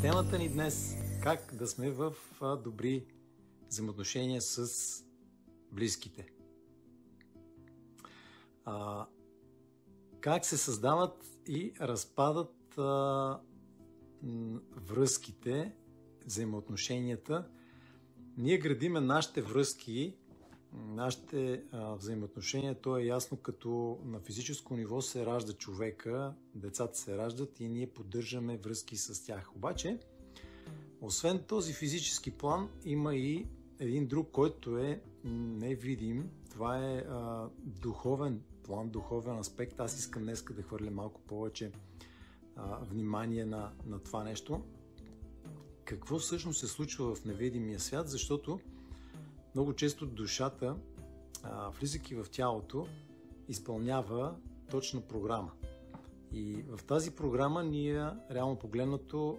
Темата ни днес – как да сме в добри взаимоотношения с близките. Как се създават и разпадат връзките, взаимоотношенията. Ние градиме нашите връзки, нашите взаимоотношения, то е ясно, като на физическо ниво се ражда човека, децата се раждат и ние поддържаме връзки с тях. Обаче, освен този физически план, има и един друг, който е невидим. Това е духовен план, духовен аспект. Аз искам днес да хвърля малко повече внимание на това нещо. Какво всъщност се случва в невидимия свят, защото много често душата, влизайки в тялото, изпълнява точна програма. И в тази програма ние, реално погледнато,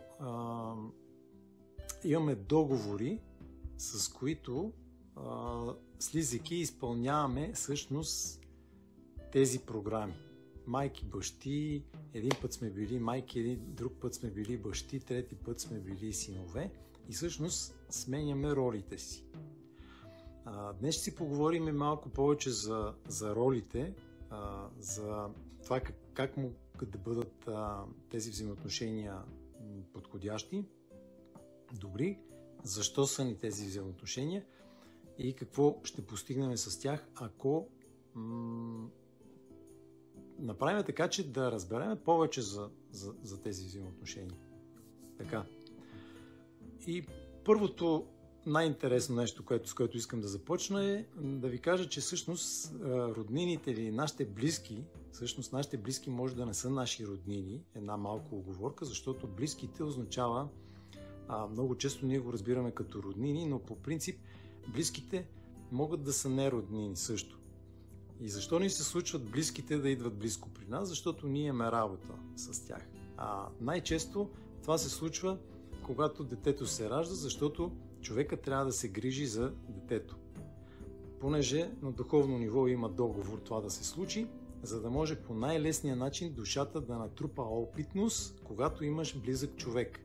имаме договори, с които, слизайки, изпълняваме всъщност тези програми. Майки, бащи, един път сме били майки, друг път сме били бащи, трети път сме били синове и всъщност сменяме ролите си. Днес ще си поговорим малко повече за ролите, за това как могат да бъдат тези взаимоотношения подходящи, добри, защо са ни тези взаимоотношения и какво ще постигнем с тях, ако направим така, че да разберем повече за тези взаимоотношения. Така. И първото най-интересно нещо, с което искам да започна, е да ви кажа, че всъщност роднините или нашите близки може да не са наши роднини. Една малка уговорка, защото близките означава, много често ние го разбираме като роднини, но по принцип близките могат да са нероднини също. И защо ни се случват близките да идват близко при нас? Защото ние имаме работа с тях. Най-често това се случва, когато детето се ражда, защото човека трябва да се грижи за детето. Понеже на духовно ниво има договор това да се случи, за да може по най-лесния начин душата да натрупа опитност, когато имаш близък човек.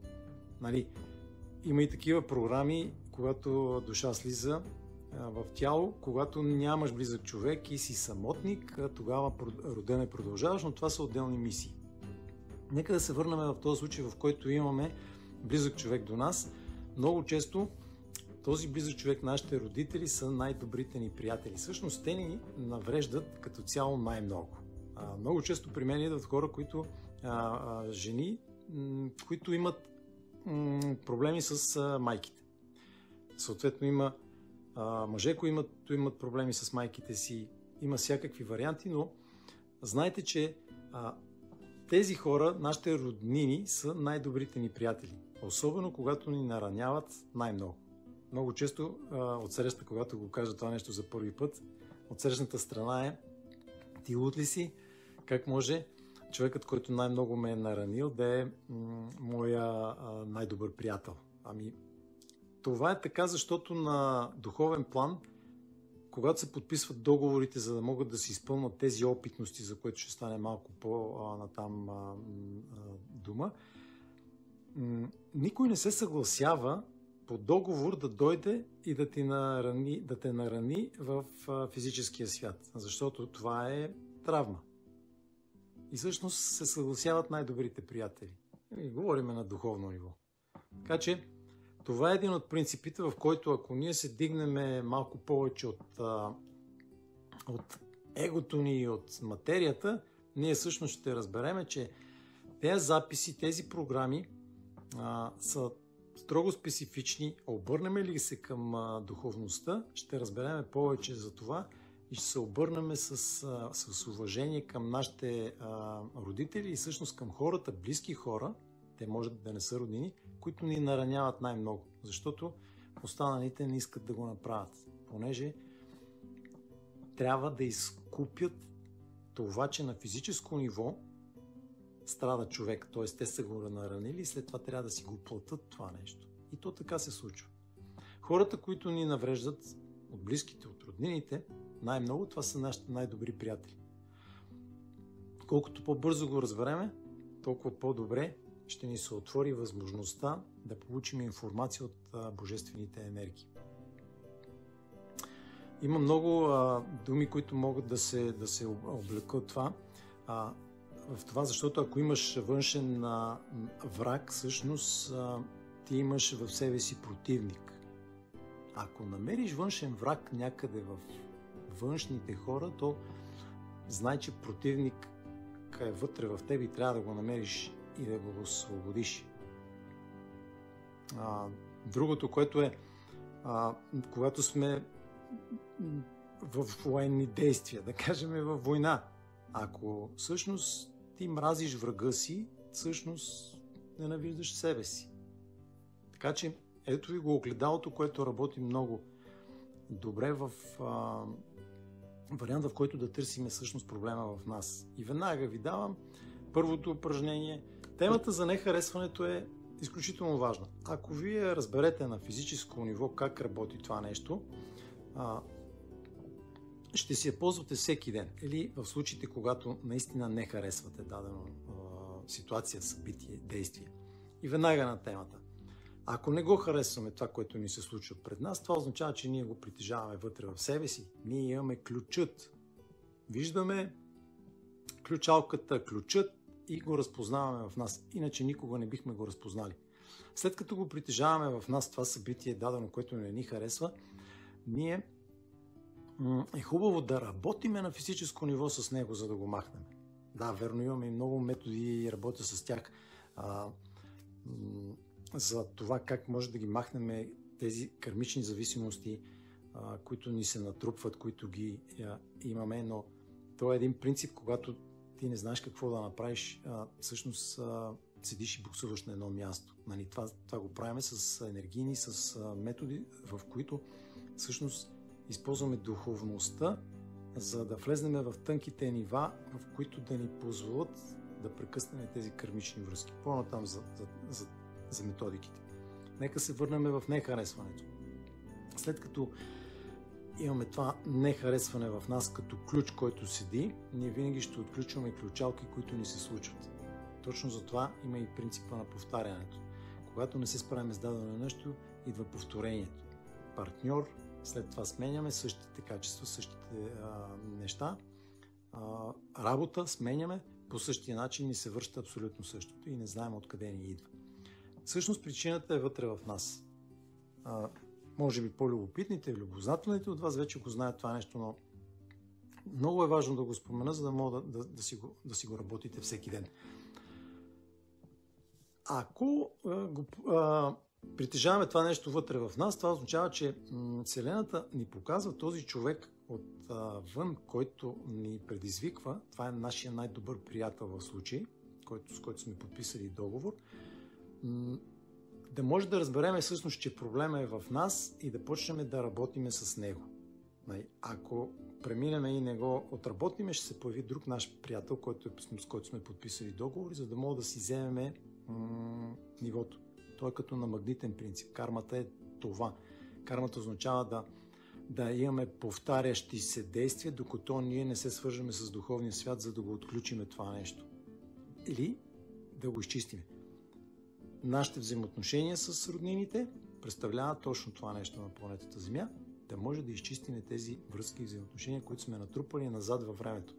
Има и такива програми, когато душа слиза в тяло, когато нямаш близък човек и си самотник, тогава родене продължаваш, но това са отделни мисии. Нека да се върнем в този случай, в който имаме близък човек до нас. Много често този близък човек, нашите родители, са най-добрите ни приятели. Всъщност те ни навреждат като цяло най-много. Много често при мен идват хора, жени, които имат проблеми с майките. Съответно има мъже, които имат проблеми с майките си, има всякакви варианти, но знайте, че тези хора, нашите роднини, са най-добрите ни приятели. Особено когато ни нараняват най-много. Много често отсреща, когато го кажа това нещо за първи път, отсрещната страна е: ти луд ли си? Как може човекът, който най-много ме е наранил, да е моя най-добър приятел? Това е така, защото на духовен план, когато се подписват договорите, за да могат да се изпълнят тези опитности, за което ще стане малко по-натам дума, никой не се съгласява по договор да дойде и да те нарани в физическия свят, защото това е травма. И всъщност се съгласяват най-добрите приятели. И говорим на духовно ниво. Така че това е един от принципите, в който ако ние се дигнем малко повече от егото ни и от материята, ние всъщност ще разбереме, че тези записи, тези програми са строго специфични. Обърнем ли се към духовността, ще разбереме повече за това и ще се обърнем с уважение към нашите родители и всъщност към хората, близки хора, те може да не са роднини, които ни нараняват най-много, защото останалите не искат да го направят, понеже трябва да изкупят това, че на физическо ниво страда човек, т.е. те са го наранили и след това трябва да си го платят това нещо. И то така се случва. Хората, които ни навреждат от близките, от роднините, най-много това са нашите най-добри приятели. Колкото по-бързо го разбереме, толкова по-добре ще ни се отвори възможността да получим информация от божествените енергии. Има много думи, които могат да се облекат в това, защото ако имаш външен враг, всъщност ти имаш в себе си противник. Ако намериш външен враг някъде в външните хора, то знай, че противник е вътре в теб и трябва да го намериш и да го освободиш. Другото, което е, когато сме в военни действия, да кажем във война, ако всъщност ти мразиш врага си, всъщност ненавиждаш себе си. Така че ето ви го огледалото, което работи много добре в вариант, в който да търсим всъщност проблема в нас. И веднага ви давам първото упражнение. Темата за нехаресването е изключително важна. Ако вие разберете на физическо ниво как работи това нещо, ще си я ползвате всеки ден. Или в случаите, когато наистина не харесвате дадена ситуация, събитие, действие. И веднага на темата. Ако не го харесваме това, което ни се случва пред нас, това означава, че ние го притежаваме вътре в себе си. Ние имаме ключът. Виждаме ключалката, ключът и го разпознаваме в нас. Иначе никога не бихме го разпознали. След като го притежаваме в нас това събитие, дадено, което не ни харесва, ние е хубаво да работиме на физическо ниво с него, за да го махнем. Да, верно, имаме и много методи и работя с тях за това как може да ги махнем тези кармични зависимости, които ни се натрупват, които ги имаме, но то е един принцип, когато ти не знаеш какво да направиш, всъщност седиш и буксуваш на едно място. Нали, това го правим с енергийни, с методи, в които всъщност използваме духовността, за да влезнем в тънките нива, в които да ни позволят да прекъснем тези кармични връзки. По-натам за методиките. Нека се върнем в нехаресването. След като имаме това нехаресване в нас като ключ, който седи, ние винаги ще отключваме ключалки, които ни се случват. Точно за това има и принципа на повтарянето. Когато не се справим с дадено нещо, идва повторението. Партньор, след това сменяме същите качества, същите неща. Работа сменяме, по същия начин ни се връща абсолютно същото и не знаем откъде ни идва. Всъщност причината е вътре в нас. Може би по-любопитните, любознателните от вас вече го знаят това нещо, но много е важно да го спомена, за да мога да си го работите всеки ден. Ако притежаваме това нещо вътре в нас, това означава, че Вселената ни показва този човек отвън, който ни предизвиква. Това е нашия най-добър приятел в случай, с който сме подписали договор. Да може да разберем всъщност, че проблема е в нас и да почнем да работиме с него. Ако преминем и не го отработиме, ще се появи друг наш приятел, с който сме подписали договори, за да мога да си вземем нивото. Той е като на магнитен принцип. Кармата е това. Кармата означава да имаме повтарящи се действия, докато ние не се свържем с духовния свят, за да го отключиме това нещо. Или да го изчистиме. Нашите взаимоотношения с роднините представляват точно това нещо на планетата Земя, да може да изчистиме тези връзки и взаимоотношения, които сме натрупали назад във времето.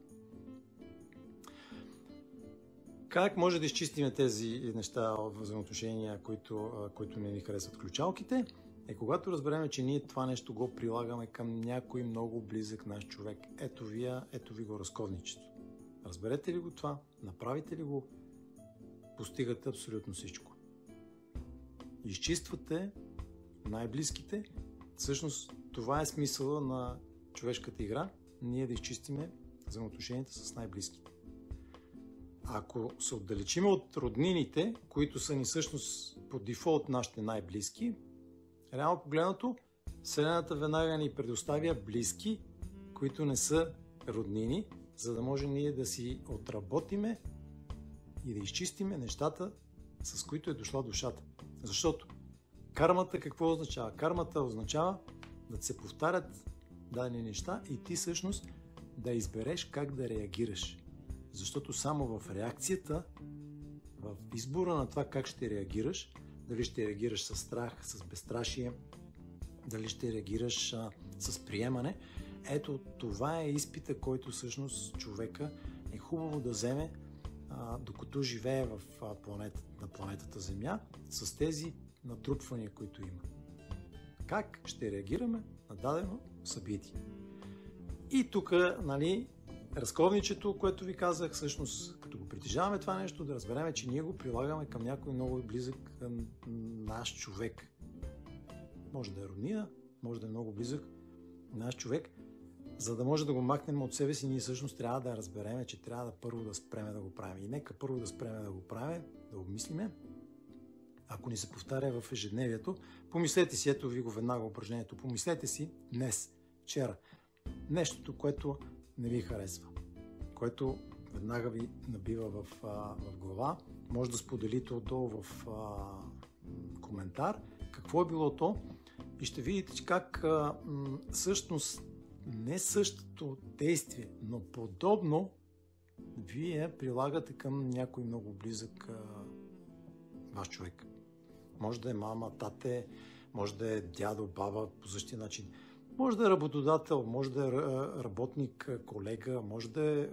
Как може да изчистиме тези неща, взаимоотношения, които не ни харесват ключалките? Когато разберем, че ние това нещо го прилагаме към някой много близък наш човек. Ето ви го разковничето. Разберете ли го това? Направите ли го? Постигате абсолютно всичко. Изчиствате най-близките. Всъщност това е смисъла на човешката игра. Ние да изчистиме взаимоотношенията с най-близките. Ако се отдалечим от роднините, които са ни всъщност по дефолт нашите най-близки, реално погледнато, Вселената веднага ни предоставя близки, които не са роднини, за да може ние да си отработиме и да изчистиме нещата, с които е дошла душата. Защото кармата какво означава? Кармата означава да се повтарят дадени неща и ти всъщност да избереш как да реагираш. Защото само в реакцията в избора на това как ще реагираш, дали ще реагираш с страх, с безстрашие, дали ще реагираш с приемане, ето това е изпита, който всъщност човека е хубаво да вземе, докато живее на планетата Земя, с тези натрупвания, които има. Как ще реагираме на дадено събитие? И тук, нали, разковничето, което ви казах, всъщност, като го притежаваме това нещо, да разберем, че ние го прилагаме към някой много близък към наш човек. Може да е роднина, може да е много близък наш човек. За да може да го махнем от себе си, ние всъщност трябва да разберем, че трябва да първо да спреме да го правим. И нека първо да спреме да го правим, да обмислиме. Ако ни се повтаря в ежедневието, помислете си, ето ви го веднага упражнението, помислете си днес, вчера, нещото, което не ви харесва, което веднага ви набива в глава. Може да споделите отдолу в коментар какво е било то и ще видите как всъщност не същото действие, но подобно вие прилагате към някой много близък ваш човек. Може да е мама, тате, може да е дядо, баба по същия начин. Може да е работодател, може да е работник, колега, може да е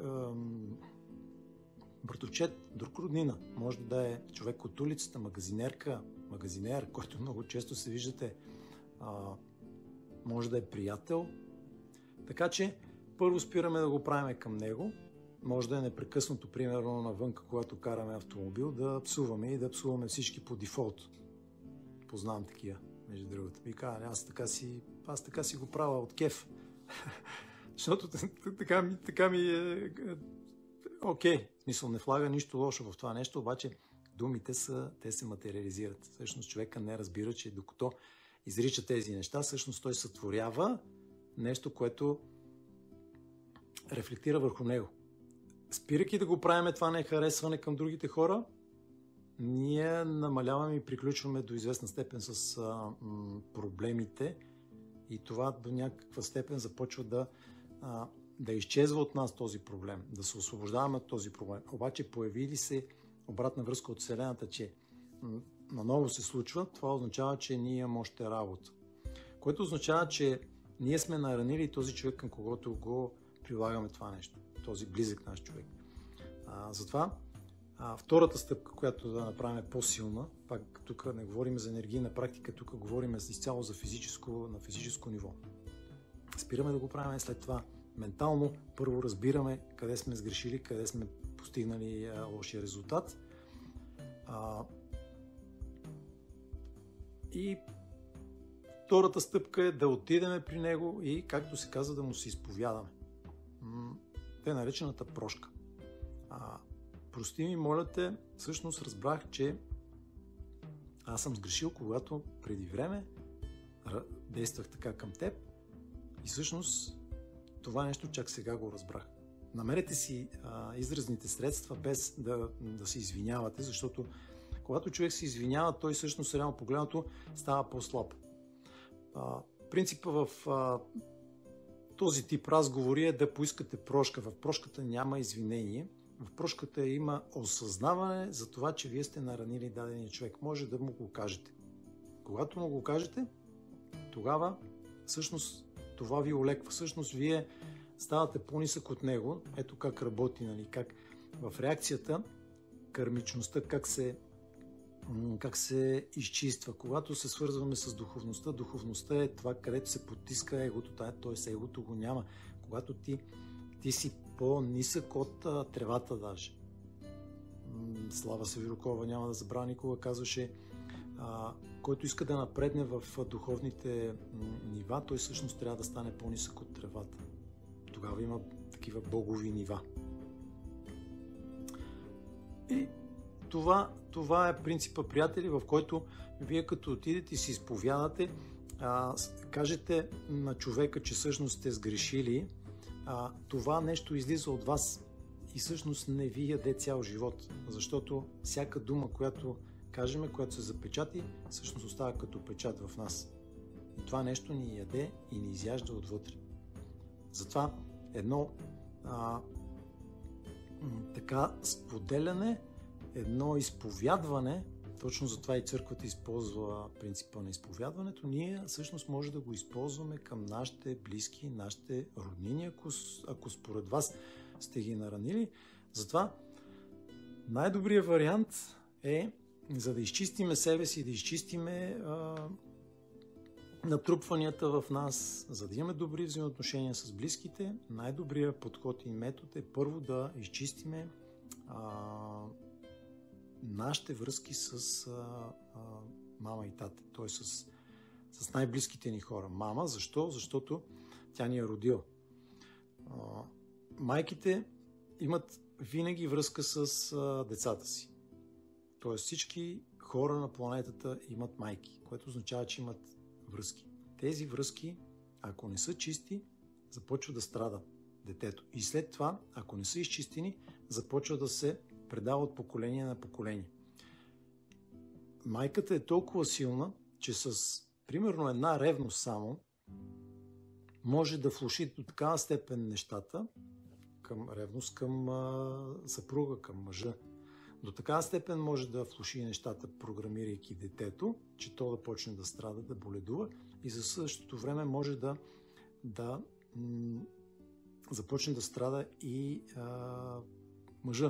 братовчет, друг роднина. Може да е човек от улицата, магазинер, който много често се виждате. Може да е приятел. Така че първо спираме да го правим към него. Може да е непрекъснато, примерно навънка, когато караме автомобил, да псуваме и да псуваме всички по дефолт. Познавам такива, между другото. И казва, аз така си го правя от кеф. Защото така ми е окей. В смисъл, не влага нищо лошо в това нещо, обаче думите те се материализират. Всъщност човека не разбира, че докато изрича тези неща, всъщност той сътворява нещо, което рефлектира върху него. Спирайки да го правим това нехаресване към другите хора, ние намаляваме и приключваме до известна степен с проблемите и това до някаква степен започва да изчезва от нас този проблем, да се освобождаваме от този проблем. Обаче появи ли се обратна връзка от Вселената, че наново се случва, това означава, че ние имаме още работа. Което означава, че ние сме наранили този човек, към когото го прилагаме това нещо. Този близък наш човек. Затова втората стъпка, която да направим по-силна, пак тук не говорим за енергийна практика, тук говорим изцяло за на физическо ниво. Спираме да го правим, след това ментално първо разбираме къде сме сгрешили, къде сме постигнали лошия резултат. И втората стъпка е да отидем при него и, както се казва, да му се изповядаме. Те наречената прошка. Прости ми, моля те, всъщност разбрах, че аз съм сгрешил, когато преди време действах така към теб и всъщност това нещо чак сега го разбрах. Намерете си изразните средства без да се извинявате, защото когато човек се извинява, той всъщност реално погледнато става по-слаб. Принципа в този тип разговори е да поискате прошка. В прошката няма извинение. В прошката има осъзнаване за това, че вие сте наранили дадения човек. Може да му го кажете. Когато му го кажете, тогава всъщност това ви олеква. Всъщност вие ставате по-нисък от него. Ето как работи, нали? Как в реакцията, кармичността, как се изчиства. Когато се свързваме с духовността, духовността е това, където се потиска егото, т.е. егото го няма. Когато ти си по-нисък от тревата даже. Слава Севирокова няма да забравя никога, казваше, който иска да напредне в духовните нива, той всъщност трябва да стане по-нисък от тревата. Тогава има такива богови нива. И това е принципа, приятели, в който вие като отидете и си изповядате, кажете на човека, че всъщност сте сгрешили, това нещо излиза от вас и всъщност не ви яде цял живот, защото всяка дума, която кажем, която се запечати, всъщност остава като печат в нас. И това нещо ни яде и ни изяжда отвътре. Затова едно така споделяне едно изповядване, точно затова и църквата използва принципа на изповядването, ние всъщност може да го използваме към нашите близки, нашите роднини, ако според вас сте ги наранили. Затова най-добрият вариант е, за да изчистиме себе си, да изчистиме натрупванията в нас, за да имаме добри взаимоотношения с близките, най-добрият подход и метод е първо да изчистиме нашите връзки с мама и тата, т.е. с най-близките ни хора. Мама, защо? Защото тя ни е родила. Майките имат винаги връзка с децата си. Т.е. всички хора на планетата имат майки, което означава, че имат връзки. Тези връзки, ако не са чисти, започва да страда детето. И след това, ако не са изчистени, започва да се предава от поколение на поколение. Майката е толкова силна, че с примерно една ревност само може да влоши до такава степен нещата, към ревност към съпруга, към мъжа. До такава степен може да влоши нещата, програмирайки детето, че то да почне да страда, да боледува, и за същото време може да започне да страда и мъжа.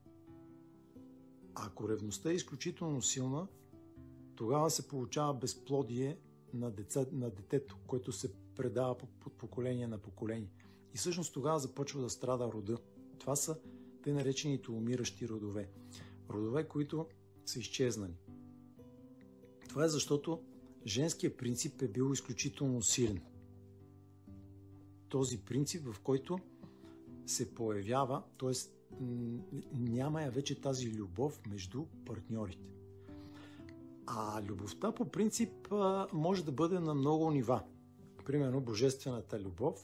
Ако ревността е изключително силна, тогава се получава безплодие на детето, което се предава от поколение на поколение. И всъщност тогава започва да страда рода. Това са тъй наречените умиращи родове. Родове, които са изчезнали. Това е защото женският принцип е бил изключително силен. Този принцип, в който се появява, т.е. няма я вече тази любов между партньорите. А любовта по принцип може да бъде на много нива. Примерно божествената любов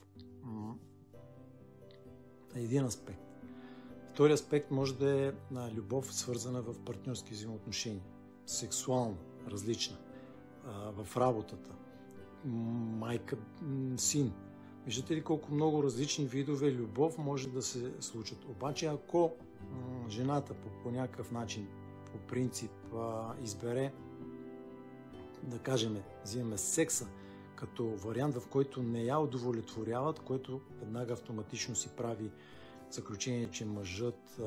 е един аспект. Втори аспект може да е любов, свързана в партньорски взаимоотношения. Сексуална, различна. В работата. Майка, син. Виждате ли колко много различни видове любов може да се случат. Обаче ако жената по някакъв начин, по принцип, избере, да кажем, взимаме секса като вариант, в който не я удовлетворяват, което веднага автоматично си прави заключение, че мъжът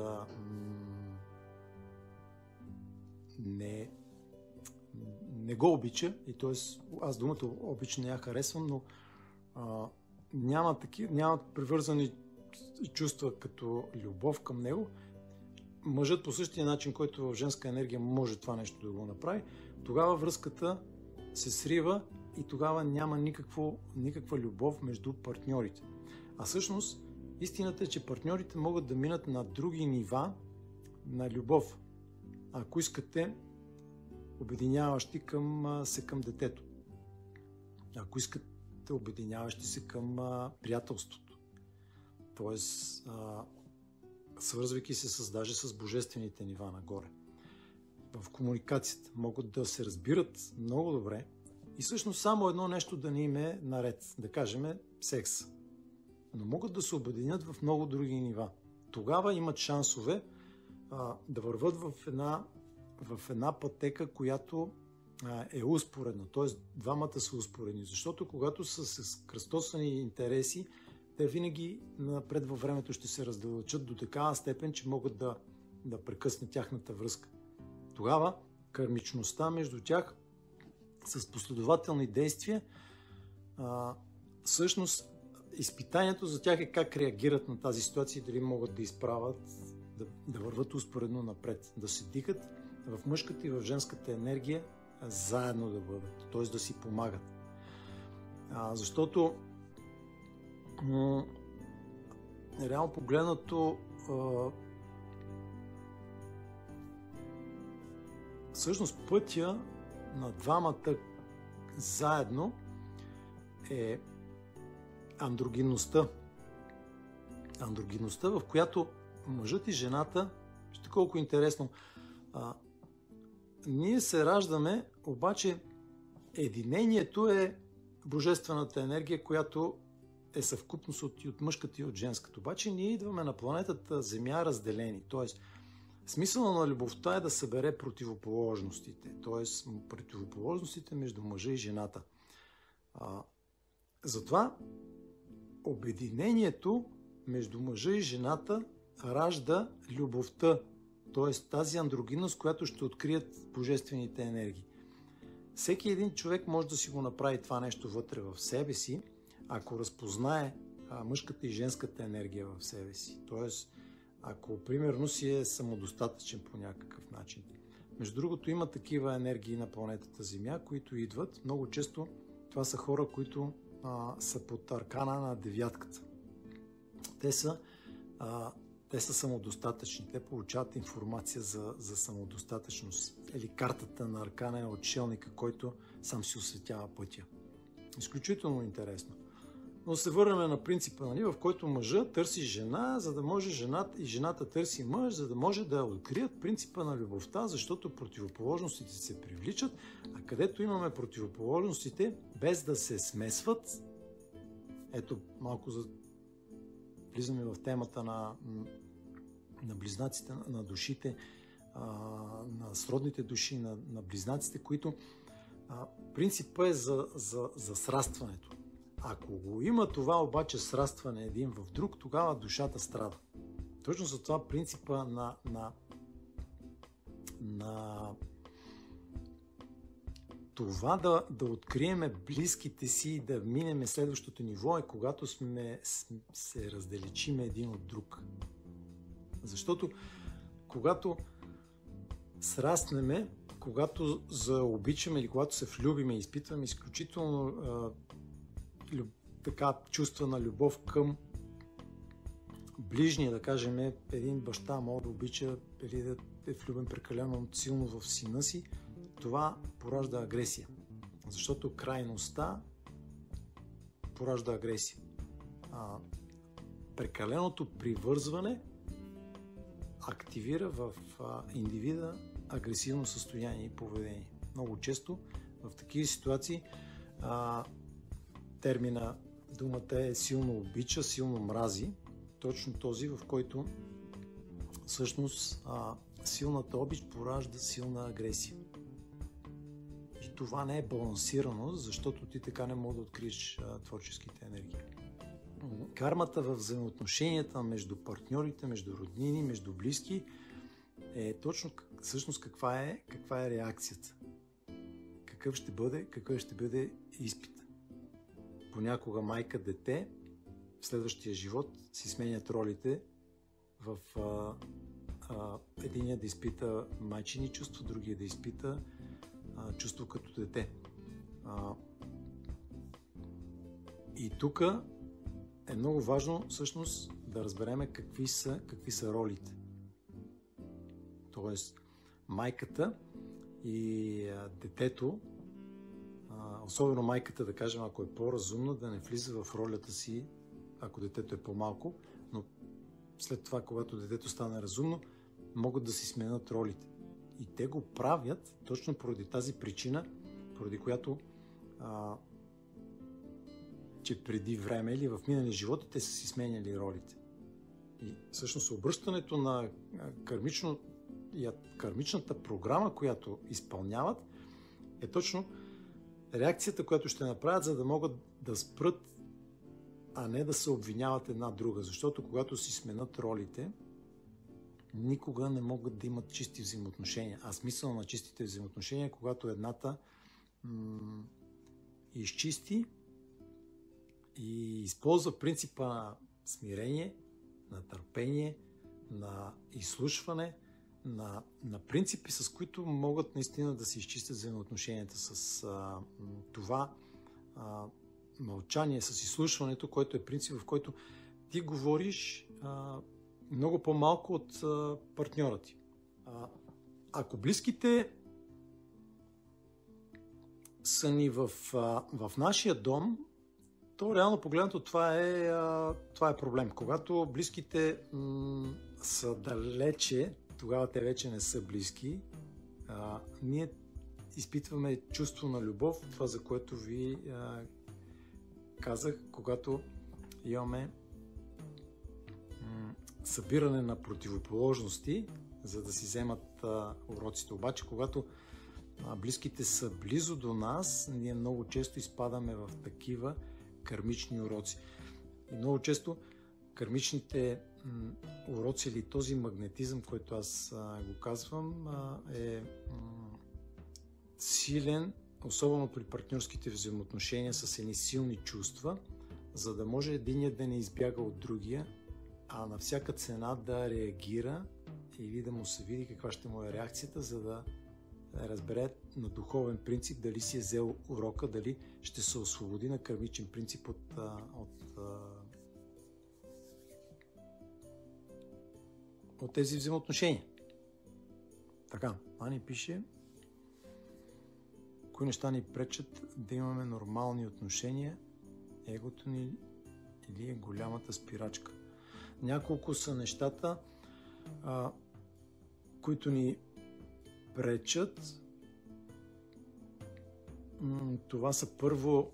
не го обича, и т.е. аз думата обич не я харесвам, но няма привързани чувства като любов към него. Мъжът по същия начин, който в женска енергия може това нещо да го направи, тогава връзката се срива и тогава няма никаква любов между партньорите. А всъщност истината е, че партньорите могат да минат на други нива на любов. Ако искате, обединяващи към детето. Ако искате, обединяващи се към приятелството. Тоест, свързвайки се даже с божествените нива нагоре. В комуникацията могат да се разбират много добре и всъщност само едно нещо да не им е наред, да кажем секс. Но могат да се обединят в много други нива. Тогава имат шансове да върват в една пътека, която е успоредна, т.е. двамата са успоредни, защото когато са с кръстосани интереси, те винаги напред във времето ще се раздалечат до такава степен, че могат да прекъснат тяхната връзка. Тогава кармичността между тях с последователни действия, всъщност изпитанието за тях е как реагират на тази ситуация и дали могат да изправят, да върват успоредно напред, да се дигат в мъжката и в женската енергия, заедно да бъдат, т.е. да си помагат. Защото реално погледнато всъщност пътя на двамата заедно е андрогинността. Андрогинността, в която мъжът и жената, ще колко интересно, ние се раждаме, обаче единението е божествената енергия, която е съвкупност и от мъжката и от женската. Обаче ние идваме на планетата Земя разделени, т.е. Смисълът на любовта е да събере противоположностите, т.е. противоположностите между мъжа и жената. Затова обединението между мъжа и жената ражда любовта, т.е. тази андрогинност, която ще открият божествените енергии. Всеки един човек може да си го направи това нещо вътре в себе си, ако разпознае мъжката и женската енергия в себе си. Т.е. ако примерно си е самодостатъчен по някакъв начин. Между другото, има такива енергии на планетата Земя, които идват. Много често това са хора, които са под аркана на девятката. Те са самодостатъчни. Те получават информация за самодостатъчност. Или картата на аркана е отшелника, който сам си осветява пътя. Изключително интересно. Но се върнем на принципа, в който мъжът търси жена, за да може жената и жената търси мъж, за да може да открият принципа на любовта, защото противоположностите се привличат, а където имаме противоположностите, без да се смесват, ето малко влизаме в темата на близнаците, на душите, на сродните души, на близнаците, които принципът е за срастването. Ако го има това обаче срастване един в друг, тогава душата страда. Точно за това принципа на това да откриеме близките си и да минеме следващото ниво е когато се разделичиме един от друг. Защото когато сраснеме, когато заобичаме или когато се влюбиме и изпитваме изключително така чувства на любов към ближния, да кажем, един баща може да обича или да е влюбен прекалено силно в сина си, това поражда агресия. Защото крайността поражда агресия. Прекаленото привързване активира в индивида агресивно състояние и поведение. Много често в такива ситуации термина, думата е силно обича, силно мрази. Точно този, в който всъщност силната обич поражда силна агресия. И това не е балансирано, защото ти така не можеш да откриеш творческите енергии. Кармата в взаимоотношенията между партньорите, между роднини, между близки е точно всъщност каква е реакцията. Какъв ще бъде изпит. Понякога майка-дете в следващия живот си сменят ролите в единия да изпита майчини чувства, другия да изпита чувство като дете. И тук е много важно всъщност да разбереме какви са ролите. Тоест майката и детето, особено майката, да кажем, ако е по-разумна, да не влиза в ролята си, ако детето е по-малко, но след това, когато детето стане разумно, могат да си сменят ролите. И те го правят точно поради тази причина, поради която че преди време или в минали животи те са си сменяли ролите. И всъщност обръщането на кармичната програма, която изпълняват, е точно реакцията, която ще направят, за да могат да спрат, а не да се обвиняват една друга. Защото когато си сменят ролите, никога не могат да имат чисти взаимоотношения. А смисъл на чистите взаимоотношения е когато едната изчисти и използва принципа на смирение, на търпение, на изслушване, на принципи, с които могат наистина да се изчистят взаимоотношенията, с това мълчание, с изслушването, което е принцип, в който ти говориш много по-малко от партньора ти. Ако близките са ни в нашия дом, то реално погледнато това е проблем. Когато близките са далече, тогава те вече не са близки. Ние изпитваме чувство на любов, това за което ви казах, когато имаме събиране на противоположности, за да си вземат уроците. Обаче, когато близките са близо до нас, ние много често изпадаме в такива кармични уроци. И много често кармичните уроци или този магнетизъм, който аз го казвам, е силен, особено при партньорските взаимоотношения с едни силни чувства, за да може единият да не избяга от другия, а на всяка цена да реагира или да му се види каква ще му е реакцията, за да разбере на духовен принцип дали си е взел урока, дали ще се освободи на кармичен принцип от тези взаимоотношения. Така, Ани пише: кои неща ни пречат да имаме нормални отношения, егото ни или е голямата спирачка? Няколко са нещата, които ни пречат. Това са първо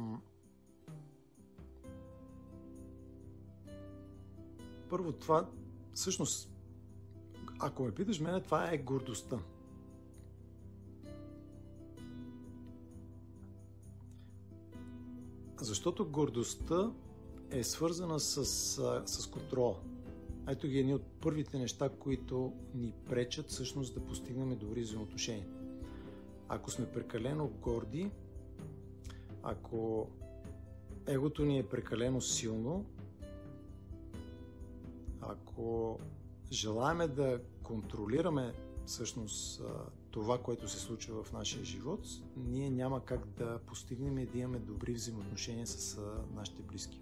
това, всъщност, ако ме питаш мене, това е гордостта. Защото гордостта е свързана с контрола. Ето ги едни от първите неща, които ни пречат всъщност да постигнем добри взаимоотношения. Ако сме прекалено горди, ако егото ни е прекалено силно, ако желаеме да контролираме всъщност това, което се случва в нашия живот, ние няма как да постигнем и да имаме добри взаимоотношения с нашите близки.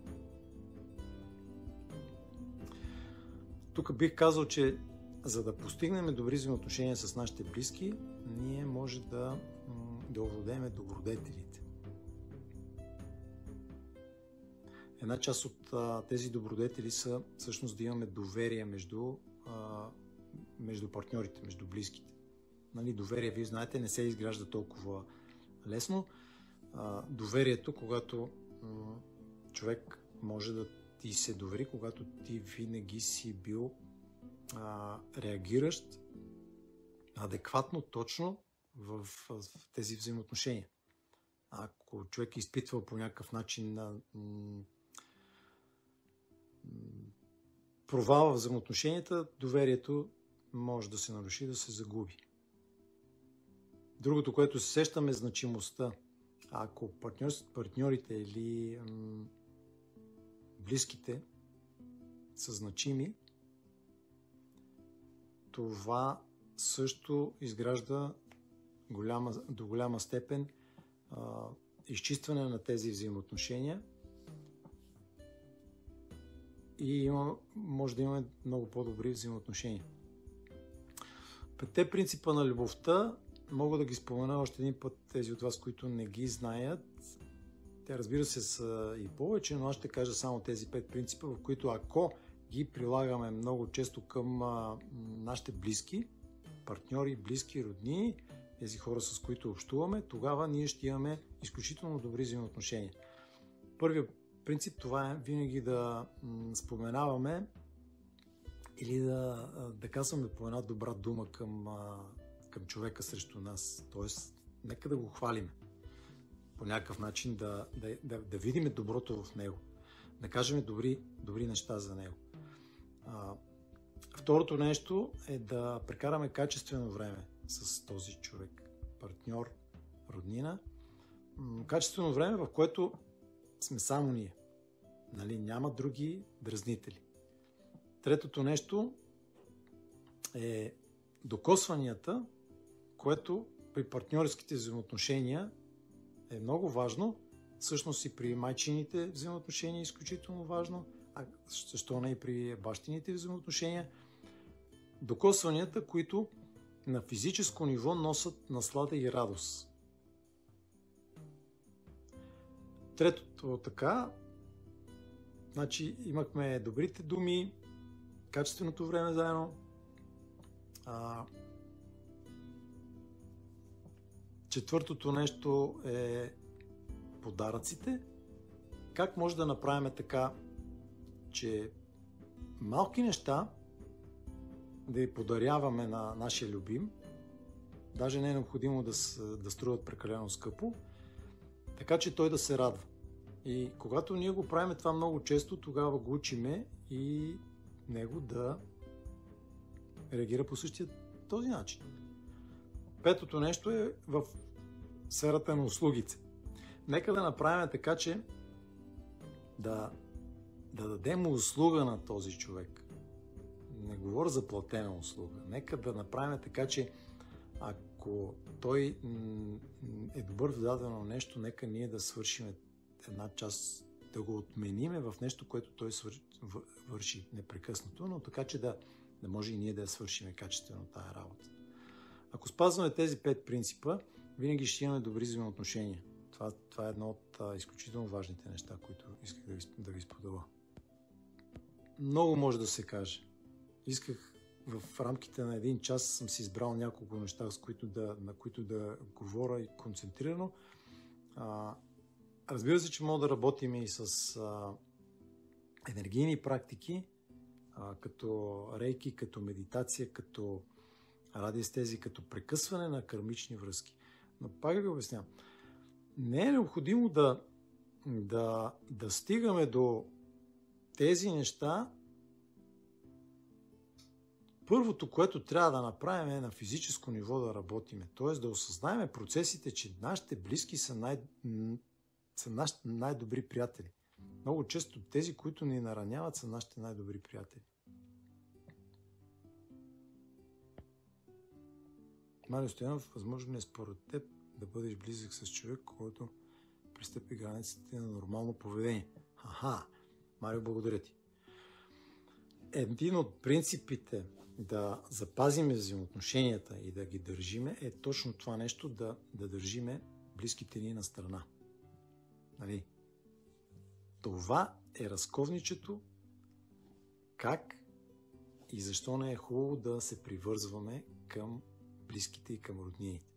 Тук бих казал, че за да постигнем добри взаимоотношения с нашите близки, ние може да овладеем добродетелите. Една част от тези добродетели са всъщност да имаме доверие между партньорите, между близките. Нали, доверие, вие знаете, не се изгражда толкова лесно. Доверието, когато човек може да ти се довери, когато ти винаги си бил реагиращ адекватно, точно в тези взаимоотношения. Ако човек е изпитвал по някакъв начин провал в взаимоотношенията, доверието може да се наруши, да се загуби. Другото, което се сещаме, е значимостта. Ако партньорите или близките са значими, това също изгражда до голяма степен изчистване на тези взаимоотношения и може да имаме много по-добри взаимоотношения. Петте принципа на любовта мога да ги спомена още един път, тези от вас, които не ги знаят. Те, разбира се, са и повече, но аз ще кажа само тези 5 принципа, в които ако ги прилагаме много често към нашите близки, партньори, близки, роднини, тези хора, с които общуваме, тогава ние ще имаме изключително добри взаимоотношения. Първият принцип, това е винаги да споменаваме или да казваме по една добра дума към човека срещу нас. Тоест, нека да го хвалим. По някакъв начин да видим доброто в него. Да кажем добри неща за него. Второто нещо е да прекараме качествено време с този човек, партньор, роднина. Качествено време, в което сме само ние. Нали, няма други дразнители. Третото нещо е докосванията, което при партньорските взаимоотношения е много важно. Всъщност и при майчините взаимоотношения е изключително важно. Защо не и при бащините взаимоотношения? Докосванията, които на физическо ниво носят наслада и радост. Третото така, значи имахме добрите думи, качественото време заедно. Четвъртото нещо е подаръците. Как може да направим така, че малки неща да й подаряваме на нашия любим. Даже не е необходимо да струват прекалено скъпо, така че той да се радва. И когато ние го правим това много често, тогава го учиме и него да реагира по същия този начин. Петото нещо е в сферата на услугите. Нека да направим така, че да дадем услуга на този човек. Не говоря за платена услуга. Нека да направим така, че ако той е добър в дадено нещо, нека ние да свършим една част, да го отмениме в нещо, което той върши непрекъснато, но така, че да може и ние да я свършим качествено тая работа. Ако спазваме тези 5 принципа, винаги ще имаме добри взаимоотношения. Това е едно от изключително важните неща, които исках да ви споделя. Много може да се каже. Исках в рамките на един час съм си избрал няколко неща, на които да говоря и концентрирано. Разбира се, че мога да работим и с енергийни практики, като рейки, като медитация, като радиестези, като прекъсване на кармични връзки. Но пак ви обяснявам. Не е необходимо да стигаме до тези неща. Първото, което трябва да направим е на физическо ниво да работиме. Т.е. да осъзнаем процесите, че нашите близки са нашите най-добри приятели. Много често тези, които ни нараняват, са нашите най-добри приятели. Марио Стоянов, възможно ли е според теб да бъдеш близък с човек, който пристъпи границите на нормално поведение? Марио, благодаря ти. Един от принципите да запазиме взаимоотношенията и да ги държиме е точно това нещо, да държиме близките ни на страна. Нали? Това е разковничето как и защо не е хубаво да се привързваме към близките и към роднините.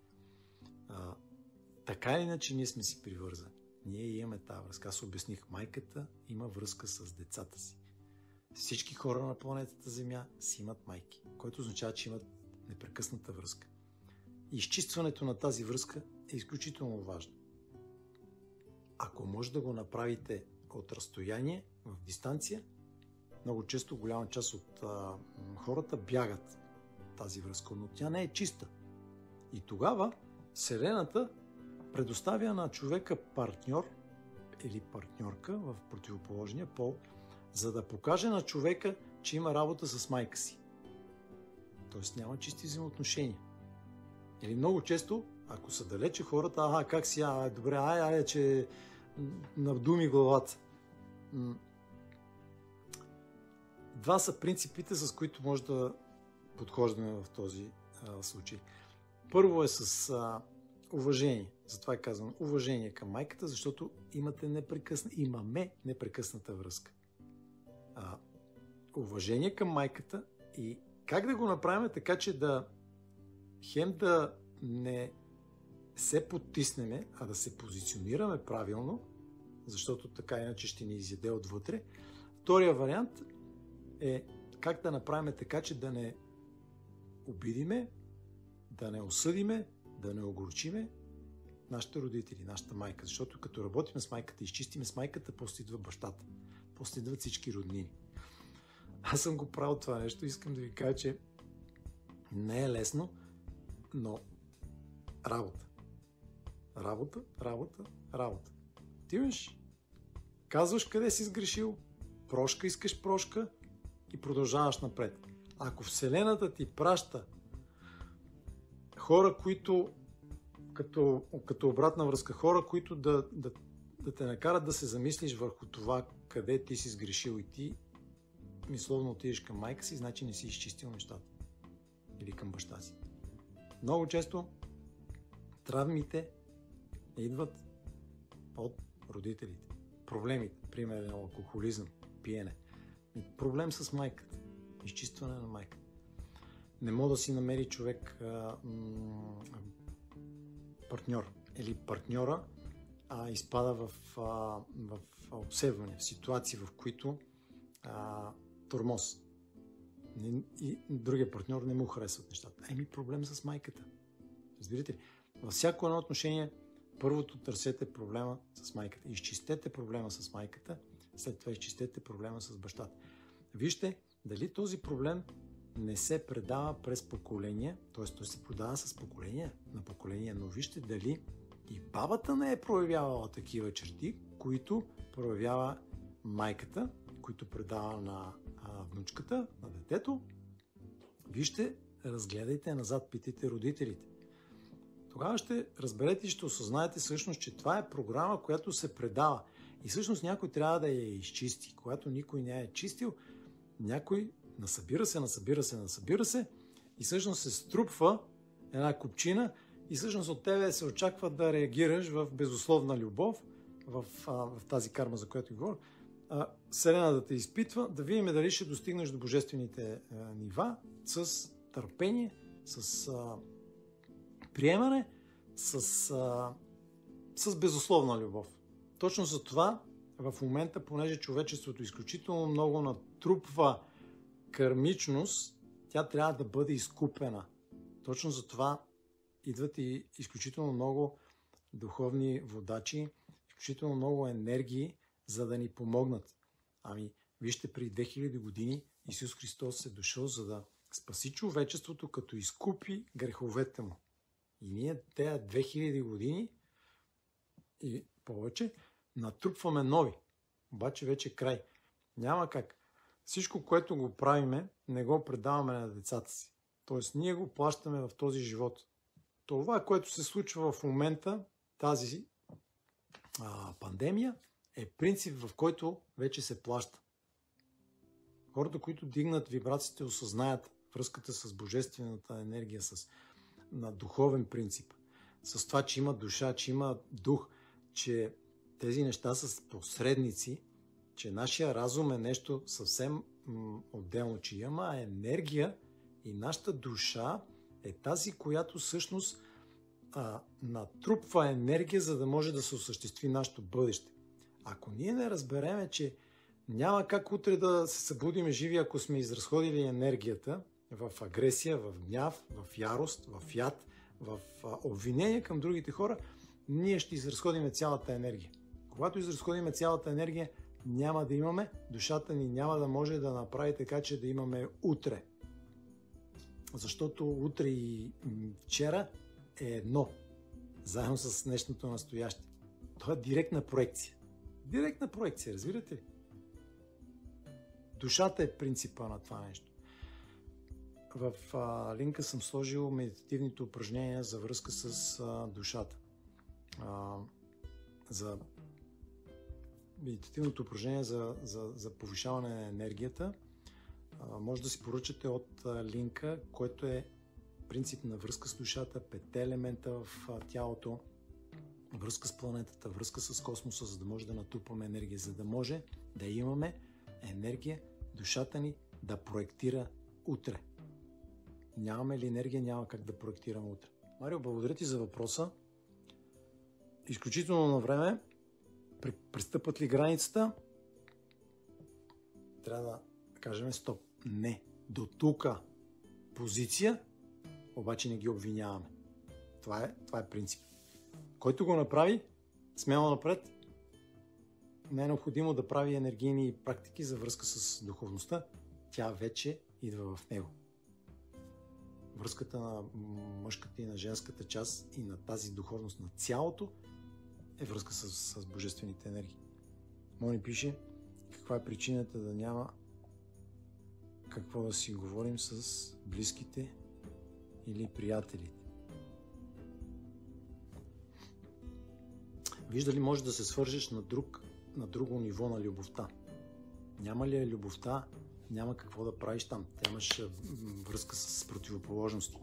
Така или иначе ние сме си привързани. Ние имаме тази връзка. Аз обясних, майката има връзка с децата си. Всички хора на планетата Земя си имат майки, което означава, че имат непрекъсната връзка. Изчистването на тази връзка е изключително важно. Ако може да го направите от разстояние, в дистанция, много често голяма част от хората бягат тази връзка, но тя не е чиста. И тогава Вселената предоставя на човека партньор или партньорка в противоположния пол, за да покаже на човека, че има работа с майка си. Тоест няма чисти взаимоотношения. Или много често, ако са далече хората, как си, добре, че надуми главата. Два са принципите, с които може да подхождаме в този случай. Първо е с уважение. Затова е казано уважение към майката, защото имаме непрекъсната връзка. Уважение към майката и как да го направим така, че да не се потиснеме, а да се позиционираме правилно, защото така иначе ще ни изяде отвътре. Втория вариант е как да направим така, че да не обидиме, да не осъдиме, да не огорчиме нашите родители, нашата майка. Защото като работим с майката, изчистиме с майката, после идва бащата. После идват всички роднини. Аз съм го правил това нещо. Искам да ви кажа, че не е лесно, но работа. Работа. Ти имаш, казваш къде си сгрешил, искаш прошка и продължаваш напред. Ако Вселената ти праща хора, които като обратна връзка, хора, които да те накарат да се замислиш върху това къде ти си сгрешил и ти мисловно отидеш към майка си, значи не си изчистил нещата. Или към баща си. Много често травмите идват от родителите. Проблемите, примерно алкохолизъм, пиене. Проблем с майката. Изчистване на майката. Не мога да си намери човек партньор или партньора изпада в обсебване, в ситуации, в които тормоз. и другия партньор не му харесват нещата. Проблем с майката. Разбирате ли? Във всяко едно отношение първото търсете проблема с майката. Изчистете проблема с майката, след това изчистете проблема с бащата. Вижте дали този проблем не се предава през поколения, т.е. той се продава с поколение на поколение, но вижте дали и бабата не е проявявала такива черти, които проявява майката, които предава на внучката, на детето. Вижте, разгледайте назад, питайте родителите. Тогава ще разберете и ще осъзнаете всъщност, че това е програма, която се предава. И всъщност някой трябва да я изчисти. Когато никой не е чистил, някой насъбира се и всъщност се струпва една купчина и всъщност от тебе се очаква да реагираш в безусловна любов, в тази карма, за която говоря. Вселена да те изпитва, да видим дали ще достигнеш до божествените нива с търпение, с приемане, с безусловна любов. Точно за това в момента, понеже човечеството изключително много натрупва кармичност, тя трябва да бъде изкупена. Точно за това идват и изключително много духовни водачи, изключително много енергии, за да ни помогнат. Вижте, при 2000 години Исус Христос е дошъл, за да спаси човечеството, като изкупи греховете му. И ние тези 2000 години и повече натрупваме нови. Обаче вече край. Няма как. Всичко, което го правиме, не го предаваме на децата си. Тоест, ние го плащаме в този живот. Това, което се случва в момента, тази пандемия, е принцип, в който вече се плаща. Хората, които дигнат вибрациите, осъзнаят връзката с божествената енергия, на духовен принцип. С това, че има душа, че има дух, че тези неща са посредници, че нашия разум е нещо съвсем отделно, че има енергия и нашата душа е тази, която всъщност натрупва енергия, за да може да се осъществи нашето бъдеще. Ако ние не разбереме, че няма как утре да се събудим живи, ако сме изразходили енергията в агресия, в гняв, в ярост, в яд, в обвинение към другите хора, ние ще изразходим цялата енергия. Когато изразходим цялата енергия, няма да имаме, душата ни няма да може да направи така, че да имаме утре. Защото утре и вчера е едно, заедно с днешното настояще. Това е директна проекция. Директна проекция, разбирате ли? Душата е принципа на това нещо. В линка съм сложил медитативните упражнения за връзка с душата. За медитативното упражнение за повишаване на енергията може да си поръчате от линка, който е принцип на връзка с душата, 5 елемента в тялото, връзка с планетата, връзка с космоса, за да може да натрупаме енергия, за да може да имаме енергия, душата ни да проектира утре. Нямаме ли енергия, няма как да проектираме утре. Марио, благодаря ти за въпроса. Изключително на време. Пристъпват ли границата? Трябва да кажем стоп. Не. До тука позиция, обаче не ги обвиняваме. Това е принцип. Който го направи, смело напред, не е необходимо да прави енергийни практики за връзка с духовността. Тя вече идва в него. Връзката на мъжката и на женската част и на тази духовност на цялото е връзка с божествените енергии. Мони пише, каква е причината да няма какво да си говорим с близките или приятелите. Вижда ли може да се свържеш на друго ниво на любовта? Няма ли е любовта, няма какво да правиш там. Тя имаш връзка с противоположности.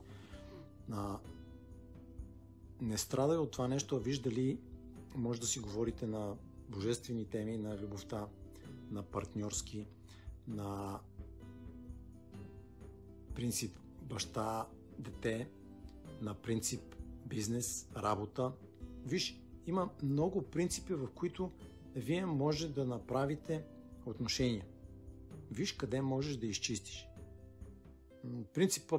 Не страдай от това нещо, а вижда ли може да си говорите на божествени теми, на любовта, на партньорски, на принцип баща, дете, на принцип бизнес, работа. Виж, има много принципи, в които вие може да направите отношения. Виж къде можеш да изчистиш. Принципа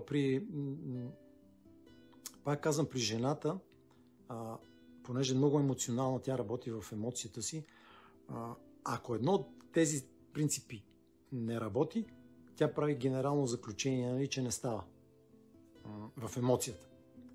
пак казвам, при жената, понеже е много емоционална, тя работи в емоцията си, ако едно от тези принципи не работи, тя прави генерално заключение, нали, че не става в емоцията.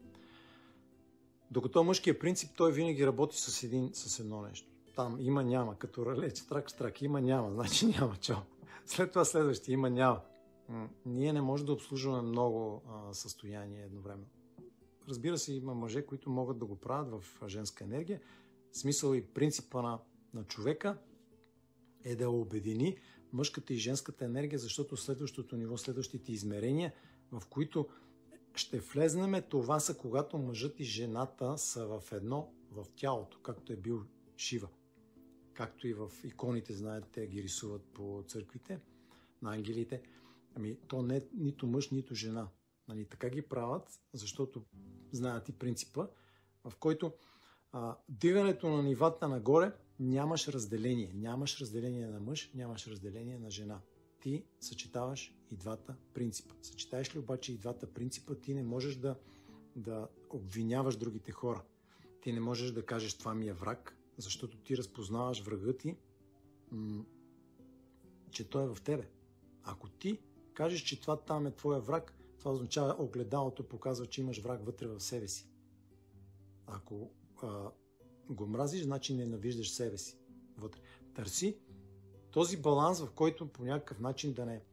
Докато мъжкият принцип, той винаги работи с едно нещо. Там има, няма, като ралеч, страк, има, няма, значи няма, чао. След това следващия има, няма. Ние не можем да обслужваме много състояния едновременно. Разбира се, има мъже, които могат да го правят в женска енергия. Смисъл и принципа на човека е да обедини мъжката и женската енергия, защото следващото ниво, следващите измерения, в които ще влезнеме, това са когато мъжът и жената са в едно в тялото, както е бил Шива. Както и в иконите, знаете, ги рисуват по църквите на ангелите. То не е нито мъж, нито жена. Нали, така ги правят, защото знаят и принципа, в който дигането на нивата нагоре нямаш разделение. Нямаш разделение на мъж, нямаш разделение на жена. Ти съчетаваш и двата принципа. Съчетаеш ли обаче и двата принципа, ти не можеш да обвиняваш другите хора. Ти не можеш да кажеш, това ми е враг, защото ти разпознаваш врага ти, че той е в тебе. Ако ти кажеш, че това там е твоя враг, това означава, огледалото показва, че имаш враг вътре в себе си. Ако го мразиш, значи ненавиждаш себе си вътре. Търси този баланс, в който по някакъв начин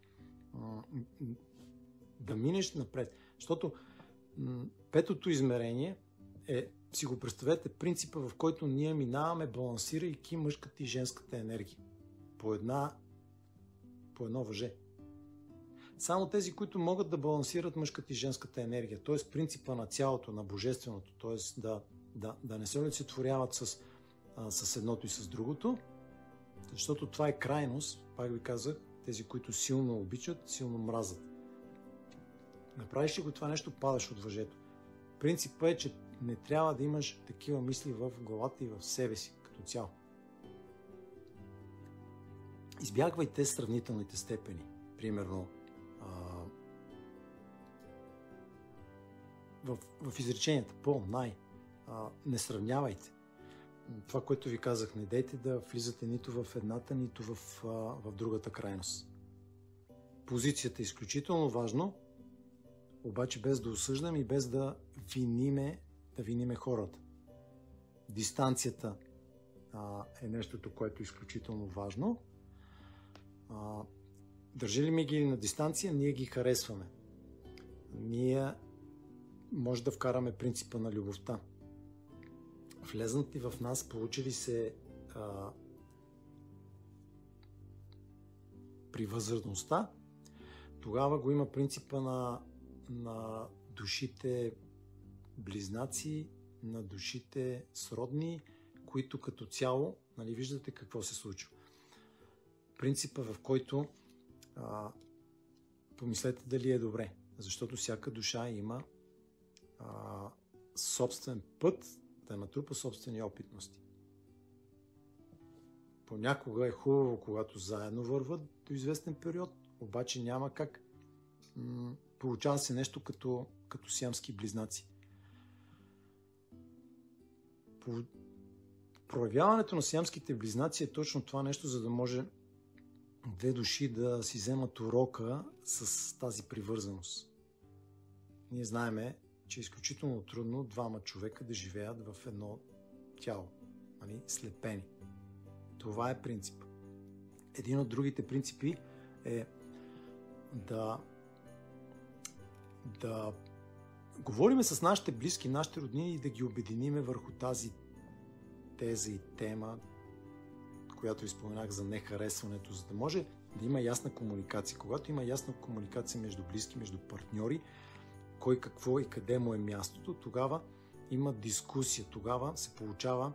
да минеш напред. Защото петото измерение е, си го представете, принципа, в който ние минаваме, балансирайки мъжката и женската енергия. По едно въже. Само тези, които могат да балансират мъжката и женската енергия, т.е. принципа на цялото, на божественото, т.е. да не се олицетворяват с едното и с другото, защото това е крайност, пак ви казах, тези, които силно обичат, силно мразят. Направиш ли го това нещо, падаш от въжето. Принципът е, че не трябва да имаш такива мисли в главата и в себе си, като цяло. Избягвайте сравнителните степени. Примерно, в изреченията не сравнявайте. Това, което ви казах, не дейте да влизате нито в едната, нито в другата крайност. Позицията е изключително важно, обаче без да осъждам и без да виниме хората. Дистанцията е нещото, което е изключително важно. Държали ми ги на дистанция, ние ги харесваме. Ние може да вкараме принципа на любовта. Влезнат ли в нас, получили се при възрастността, тогава го има принципа на душите близнаци, на душите сродни, които като цяло, нали, виждате какво се случва. Принципа, в който помислете дали е добре, защото всяка душа има собствен път да натрупа собствени опитности. Понякога е хубаво, когато заедно върват до известен период, обаче няма как. Получава се нещо като сиамски близнаци. Проявяването на сиамските близнаци е точно това нещо, за да може две души да си вземат урока с тази привързаност. Ние знаеме, че е изключително трудно двама човека да живеят в едно тяло, нали, слепени. Това е принцип. Един от другите принципи е да говориме с нашите близки, нашите роднини и да ги обединиме върху тази теза и тема, която ви споменах за нехаресването, за да може да има ясна комуникация. Когато има ясна комуникация между близки, между партньори, кой какво и къде му е мястото, тогава има дискусия, тогава се получава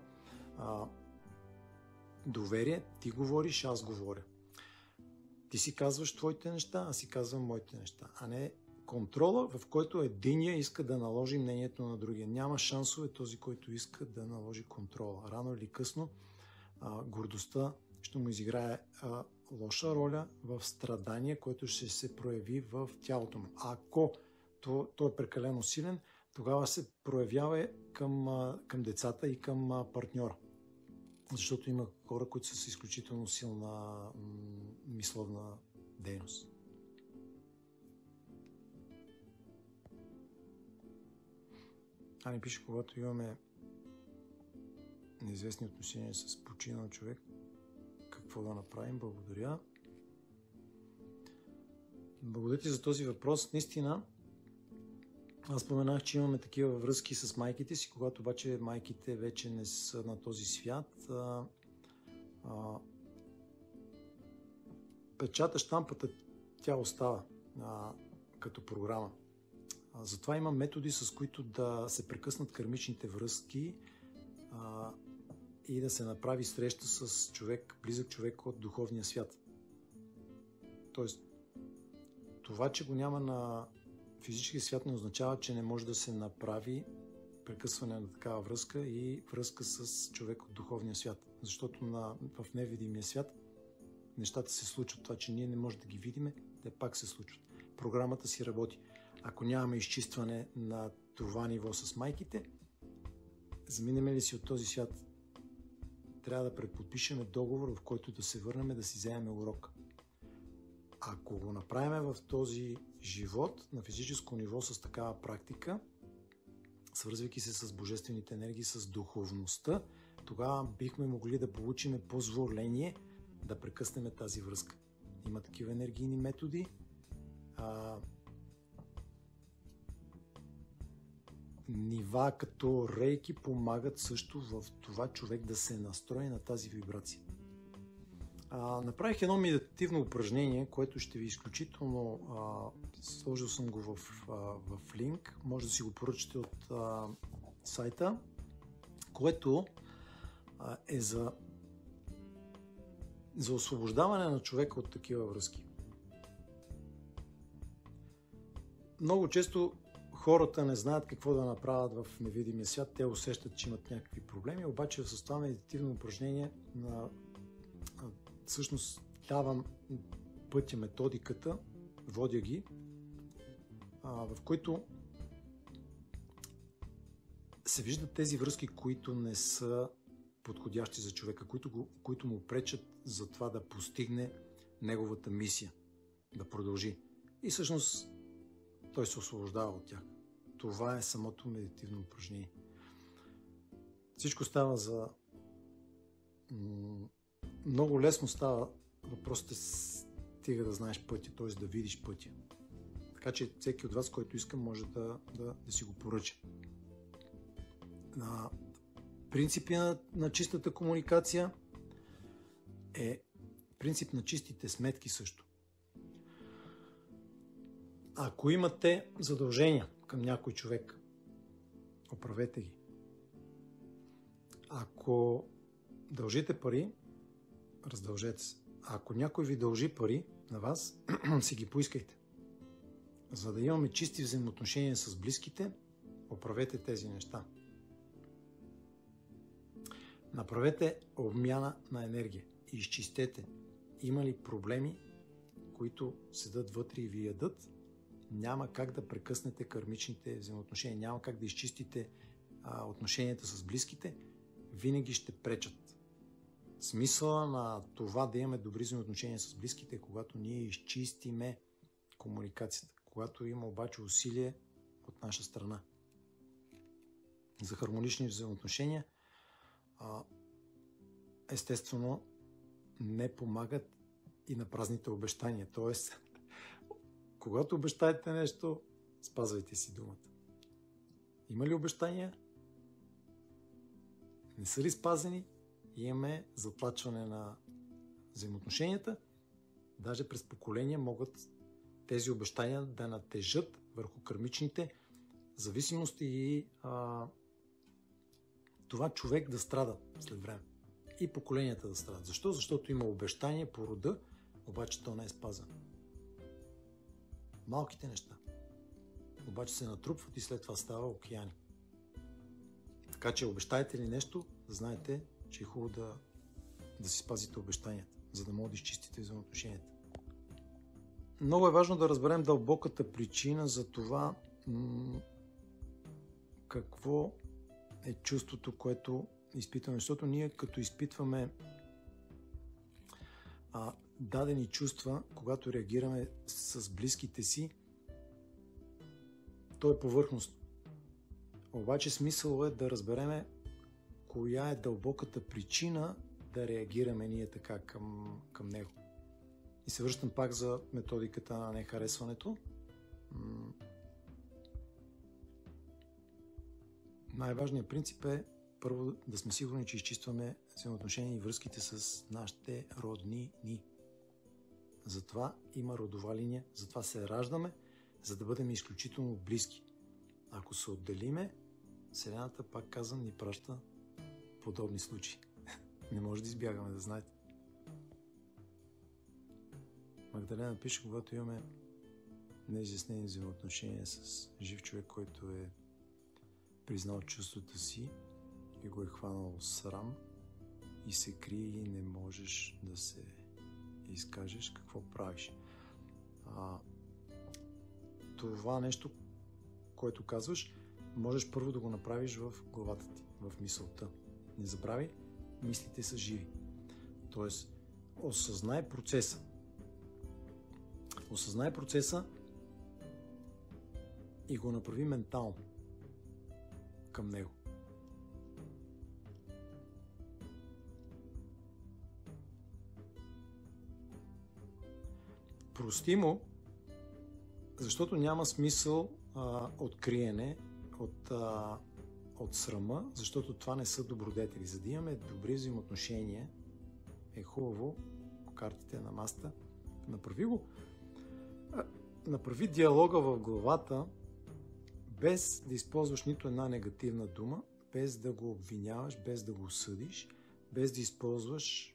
доверие, ти говориш, аз говоря. Ти си казваш твоите неща, аз си казвам моите неща, а не контрола, в който единия иска да наложи мнението на другия. Няма шансове този, който иска да наложи контрола. Рано или късно гордостта ще му изиграе лоша роля в страдание, което ще се прояви в тялото му. Ако той е прекалено силен, тогава се проявява към децата и към партньора. Защото има хора, които са с изключително силна мисловна дейност. Ани пише, когато имаме неизвестни отношения с починал човек, какво да направим? Благодаря. Благодаря ти за този въпрос. Наистина, аз споменах, че имаме такива връзки с майките си, когато обаче майките вече не са на този свят. Печата, щампата, тя остава като програма. Затова има методи, с които да се прекъснат кармичните връзки и да се направи среща с човек, близък човек от духовния свят. Тоест, това, че го няма на физическия свят, не означава, че не може да се направи прекъсване на такава връзка и връзка с човек от духовния свят. Защото в невидимия свят нещата се случват. Това, че ние не можем да ги видиме, те пак се случват. Програмата си работи. Ако нямаме изчистване на това ниво с майките, заминеме ли си от този свят, трябва да предподпишеме договор, в който да се върнем да си вземем урок. Ако го направим в този живот, на физическо ниво с такава практика, свързвайки се с божествените енергии, с духовността, тогава бихме могли да получим позволение да прекъснем тази връзка. Има такива енергийни методи. Нива като рейки помагат също в това човек да се настрои на тази вибрация. Направих едно медитативно упражнение, което ще ви изключително... сложил съм го в линк. Може да си го поръчате от сайта, което е за освобождаване на човека от такива връзки. Много често хората не знаят какво да направят в невидимия свят. Те усещат, че имат някакви проблеми, обаче с това медитативно упражнение всъщност давам пътя, методиката, водя ги, в които се виждат тези връзки, които не са подходящи за човека, които му пречат за това да постигне неговата мисия, да продължи. И всъщност той се освобождава от тях. Това е самото медитативно упражнение. Всичко става за... Много лесно става, въпросът е стига да знаеш пътя, т.е. да видиш пътя. Така че всеки от вас, който иска, може да си го поръча. Принципи на чистата комуникация е принцип на чистите сметки също. Ако имате задължения към някой човек, оправете ги. Ако дължите пари, раздължете се. Ако някой ви дължи пари на вас, си ги поискайте. За да имаме чисти взаимоотношения с близките, оправете тези неща. Направете обмяна на енергия и изчистете. Има ли проблеми, които седат вътре и ви ядат? Няма как да прекъснете кармичните взаимоотношения, няма как да изчистите отношенията с близките, винаги ще пречат. Смисъла на това да имаме добри взаимоотношения с близките е когато ние изчистиме комуникацията, когато има обаче усилие от наша страна. За хармонични взаимоотношения естествено не помагат и на празните обещания. Тоест, когато обещаете нещо, спазвайте си думата. Има ли обещания? Не са ли спазени? Имаме затлачване на взаимоотношенията. Даже през поколения могат тези обещания да натежат върху кармичните зависимости и това човек да страда след време. И поколенията да страдат. Защо? Защото има обещание по рода, обаче то не е спазано. Малките неща. Обаче се натрупват и след това става океани. Така че обещаете ли нещо, знаете, че е хубаво да си спазите обещанията. за да могат да изчистите взаимоотношенията. Много е важно да разберем дълбоката причина за това какво е чувството, което изпитваме. Защото ние като изпитваме дадени чувства, когато реагираме с близките си, то е повърхностно. Обаче смисъл е да разбереме коя е дълбоката причина да реагираме ние така към него. И се връщам пак за методиката на нехаресването. Най-важният принцип е първо да сме сигурни, че изчистваме взаимоотношения и връзките с нашите роднини. Затова има родова линия, затова се раждаме, за да бъдем изключително близки. Ако се отделиме, Вселената, пак казвам, ни праща подобни случаи. Не може да избягаме, да знаете. Магдалена пише, когато имаме неизяснени взаимоотношения с жив човек, който е признал чувствата си и го е хванал срам и се крие и не можеш да се изкажеш, какво правиш? Това нещо, което казваш, можеш първо да го направиш в главата ти, в мисълта. Не забрави, мислите са живи. Тоест, осъзнай процеса. Осъзнай процеса и го направи ментално към него. Прости му, защото няма смисъл от криене, от срама, защото това не са добродетели. За да имаме добри взаимоотношения, е хубаво картите на масата. Направи диалога в главата, без да използваш нито една негативна дума, без да го обвиняваш, без да го съдиш, без да използваш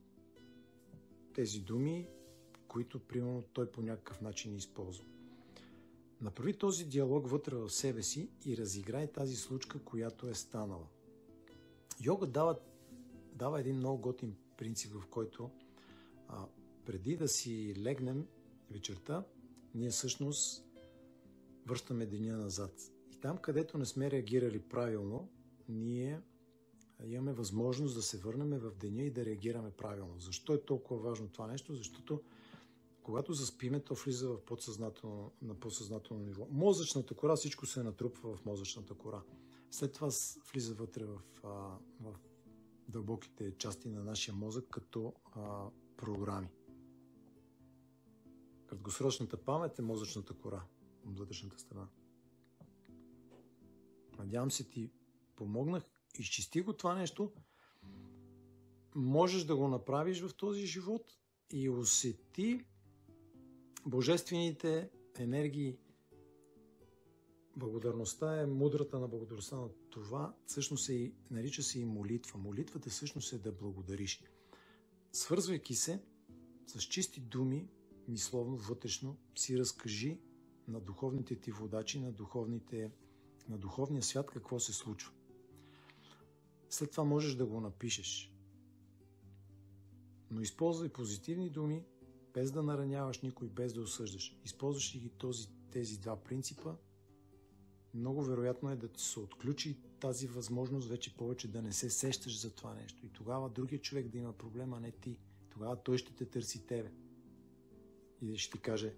тези думи, които, примерно, той по някакъв начин използва. Направи този диалог вътре в себе си и разиграй тази случка, която е станала. Йога дава един много готин принцип, в който преди да си легнем вечерта, ние всъщност връщаме деня назад. И там, където не сме реагирали правилно, ние имаме възможност да се върнем в деня и да реагираме правилно. Защо е толкова важно това нещо? Защото когато заспиме, то влиза на подсъзнателно ниво. Мозъчната кора, всичко се натрупва в мозъчната кора. След това влиза вътре в дълбоките части на нашия мозък като програми. Краткосрочната памет е мозъчната кора, вътрешната страна. Надявам се, ти помогнах. Изчисти го това нещо. Можеш да го направиш в този живот и усети божествените енергии. Благодарността е мудрата на благодарността на това. Всъщност нарича се и молитва. Молитвата всъщност е да благодариш. Свързвайки се с чисти думи, мисловно, вътрешно, си разкажи на духовните ти водачи, на духовния свят какво се случва. След това можеш да го напишеш. Но използвай позитивни думи, без да нараняваш никой, без да осъждаш. Използваш ли ги тези два принципа, много вероятно е да ти се отключи тази възможност вече повече да не се сещаш за това нещо. И тогава другия човек да има проблема, а не ти. Тогава той ще те търси тебе. И ще ти каже: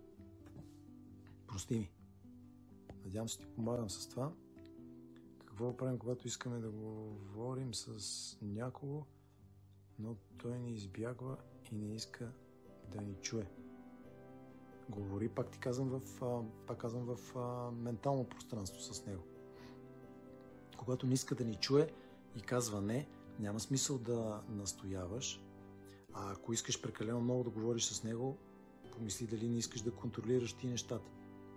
прости ми. Надявам се, ти помагам с това. Какво правим, когато искаме да говорим с някого, но той ни избягва и не иска да ни чуе? Говори, пак казвам, в ментално пространство с него. Когато не иска да ни чуе и казва не, няма смисъл да настояваш. А ако искаш прекалено много да говориш с него, помисли дали не искаш да контролираш ти нещата.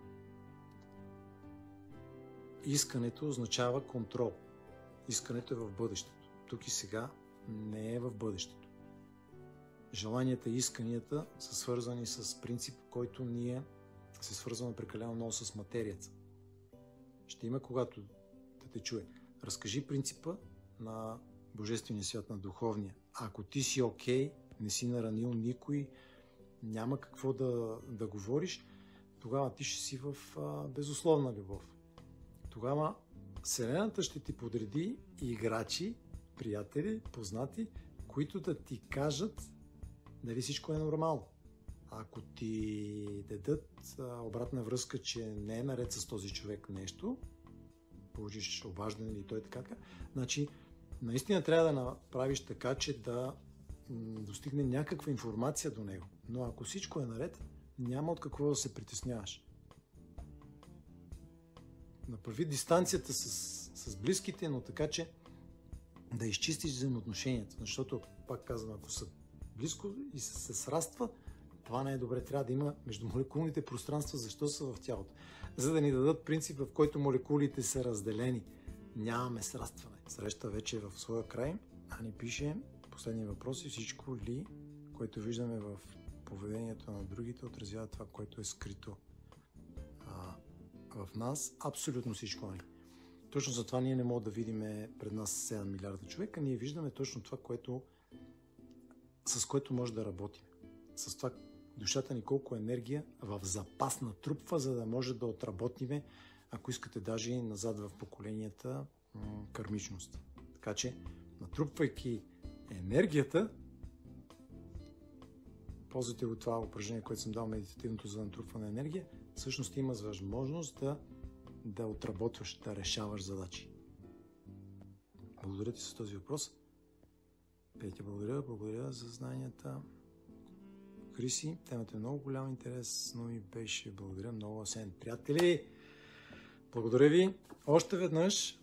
Искането означава контрол. Искането е в бъдещето. Тук и сега не е в бъдещето. Желанията и исканията са свързани с принцип, който ние се свързваме прекалено много с материята. Ще има когато да те чуе. Разкажи принципа на Божествения свят, на духовния. Ако ти си окей, не си наранил никой, няма какво да говориш, тогава ти ще си в безусловна любов. Тогава Вселената ще ти подреди играчи, приятели, познати, които да ти кажат дали всичко е нормално. Ако ти дадат обратна връзка, че не е наред с този човек нещо, получиш обаждане или той така, значи наистина трябва да направиш така, че да достигне някаква информация до него. Но ако всичко е наред, няма от какво да се притесняваш. Направи дистанцията с близките, но така, че да изчистиш взаимоотношенията. Защото, пак казвам, ако са близко и се сраства, това не е добре. Трябва да има междумолекулните пространства. Защо са в тялото? За да ни дадат принцип, в който молекулите са разделени. Нямаме срастване. Среща вече в своя край. Ани пише последния въпрос и всичко ли, което виждаме в поведението на другите, отразява това, което е скрито в нас. Абсолютно всичко, Ани. Точно затова ние не можем да видим пред нас 7 милиарда човека. Ние виждаме точно това, с което може да работим. С това душата ни колко енергия в запас натрупва, за да може да отработиме, ако искате даже и назад в поколенията, кармичност. Така че, натрупвайки енергията, ползвате го това упражнение, което съм дал, медитативното за натрупване на енергия, всъщност имаш възможност да отработваш, да решаваш задачи. Благодаря ти за този въпрос. Петя, благодаря за знанията. Криси, темата е много голям интерес, но ми беше. Благодаря много, Асен. Приятели, благодаря ви още веднъж.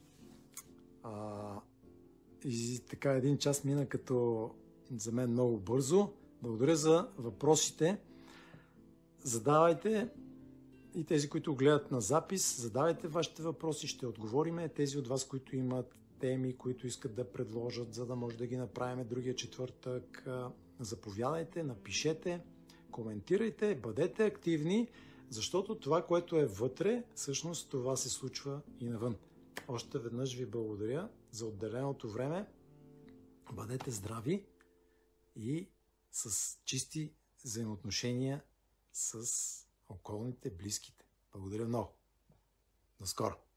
И така един час мина като за мен много бързо. Благодаря за въпросите. Задавайте и тези, които гледат на запис, задавайте вашите въпроси, ще отговориме. Тези от вас, които имат теми, които искат да предложат, за да може да ги направим другия четвъртък, заповядайте, напишете, коментирайте, бъдете активни, защото това, което е вътре, всъщност това се случва и навън. Още веднъж ви благодаря за отделеното време. Бъдете здрави и с чисти взаимоотношения с околните, близките. Благодаря много. До скоро!